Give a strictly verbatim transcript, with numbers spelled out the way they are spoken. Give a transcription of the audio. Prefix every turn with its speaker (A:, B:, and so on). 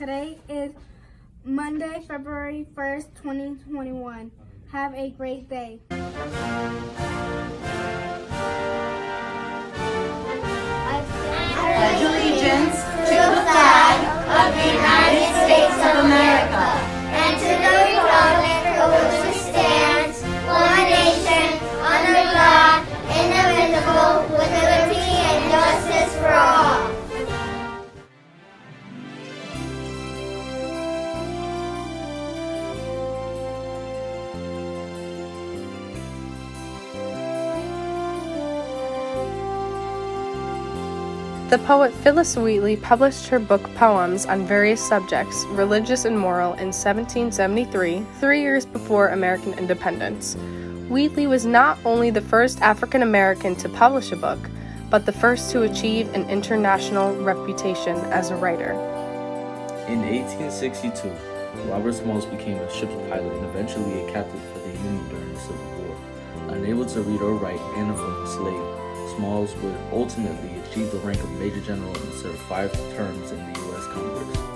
A: Today is Monday, February first, twenty twenty-one. Have a great day.
B: Pledge allegiance to the flag of the United States of America and to the republic for which it stands, one nation, under God, indivisible, with liberty and justice for all.
C: The poet Phillis Wheatley published her book Poems on various subjects, religious and moral, in seventeen seventy-three, three years before American independence. Wheatley was not only the first African American to publish a book, but the first to achieve an international reputation as a writer.
D: In eighteen sixty-two, Robert Smalls became a ship's pilot and eventually a captain for the Union during the Civil War. Unable to read or write and a former slave, Smalls would ultimately achieve the rank of Major General and serve five terms in the U S Congress.